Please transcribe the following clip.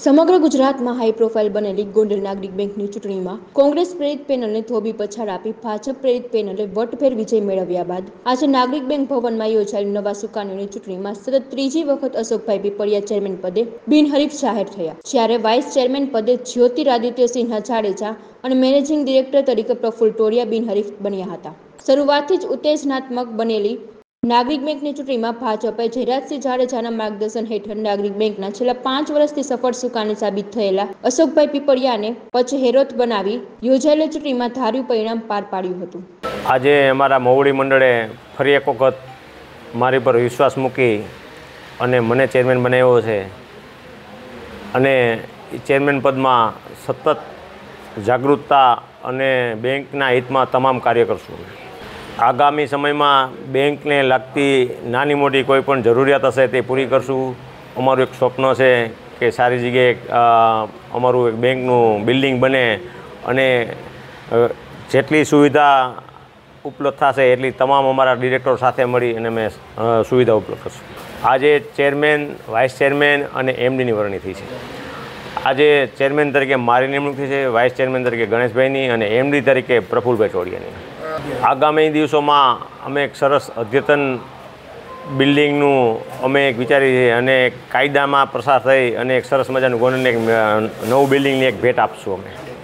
સમગ્ર ગુજરાતમાં high profile બનેલી ગોંડલ નાગરિક બેંકની ચૂંટણીમાં કોંગ્રેસ પ્રેરિત પેનલને થોભી પછાડ આપી ભાજપ પ્રેરિત પેનલે વટફેર વિજય મેળવ્યા બાદ આજે નાગરિક બેંક ભવનમાં યોજાયેલી નવા સુકાનીની ચૂંટણીમાં સતત ત્રીજી વખત અશોકભાઈ પીપળિયા ચેરમેન પદે બિનહરીફ જાહેર થયા, જ્યારે વાઇસ ચેરમેન પદે જ્યોતિરાદિત્ય સિન્હા જાડેજા અને મેનેજિંગ ડિરેક્ટર તરીકે પ્રફુલ્લ ટોળિયા બિનહરીફ બન્યા હતા। શરૂઆતથી જ ઉત્તેજનાત્મક બનેલી નાગરિક બેંકની ચૂંટણીમાં ભાજપે જયરાજસિંહ જાડેજાના માર્ગદર્શન હેઠળ નાગરિક બેંકના છેલ્લા 5 વર્ષથી સફળ સુકાની સાબિત થયેલા અશોકભાઈ પીપળિયાને પચહેરોત બનાવી યોજાયેલી ચૂંટણીમાં ધાર્યું પરિણામ પાર પાડ્યું હતું। આજે અમારા મોવડી મંડળે ફરી એક વખત મારી પર વિશ્વાસ મૂકી અને મને ચેરમેન બનાવ્યો છે અને ચેરમેન પદમાં સતત જાગૃતતા અને બેંકના હિતમાં તમામ કાર્ય કરશું। આગામી સમયમાં બેંકને લાગતી નાની મોટી કોઈ પણ જરૂરિયાત હશે તે પૂરી કરશું। અમારું એક સ્વપ્ન છે કે સારી જગ્યાએ અમારું એક બેંકનું બિલ્ડિંગ બને અને જેટલી સુવિધા ઉપલબ્ધ થશે એટલી તમામ અમારા ડિરેક્ટરો સાથે મળી અને અમે સુવિધા ઉપલબ્ધ કરશું। આજે ચેરમેન, વાઇસ ચેરમેન અને એમડીની વરણી થઈ છે। આજે ચેરમેન તરીકે મારી નિમણૂક થઈ છે, વાઇસ ચેરમેન તરીકે ગણેશભાઈની અને એમડી તરીકે પ્રફુલભાઈ ટોળિયાની। આગામી દિવસોમાં અમે એક સરસ અદ્યતન બિલ્ડિંગનું અમે એક વિચારી છે અને કાયદામાં પ્રસાર થઈ અને એક સરસ મજાનું ગોંડલને એક નવું બિલ્ડિંગની એક ભેટ આપશું અમે।